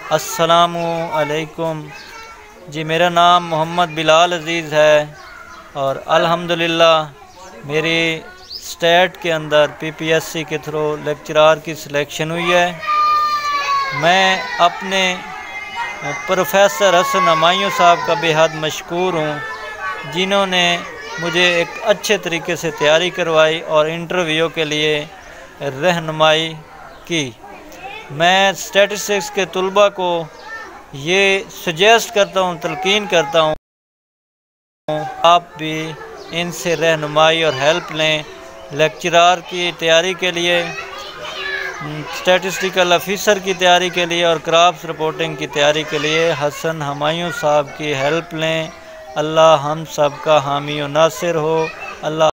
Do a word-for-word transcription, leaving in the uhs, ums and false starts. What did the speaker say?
अस्सलामु अलैकुम। जी, मेरा नाम मोहम्मद बिलाल अज़ीज़ है और अल्हम्दुलिल्लाह मेरी स्टेट के अंदर पीपीएससी के थ्रू लेक्चरार की सिलेक्शन हुई है। मैं अपने प्रोफेसर हसन हमायूं साहब का बेहद मशकूर हूँ, जिन्होंने मुझे एक अच्छे तरीके से तैयारी करवाई और इंटरव्यू के लिए रहनुमाई की। मैं स्टैटिस्टिक्स के तलबा को ये सजेस्ट करता हूँ, तलकीन करता हूँ, आप भी इनसे रहनुमाई और हेल्प लें लेक्चरार की तैयारी के लिए, स्टैटिस्टिकल ऑफिसर की तैयारी के लिए और क्रॉप्स रिपोर्टिंग की तैयारी के लिए हसन हमायूं साहब की हेल्प लें। अल्लाह हम सब का हामी और नासिर हो। अल्लाह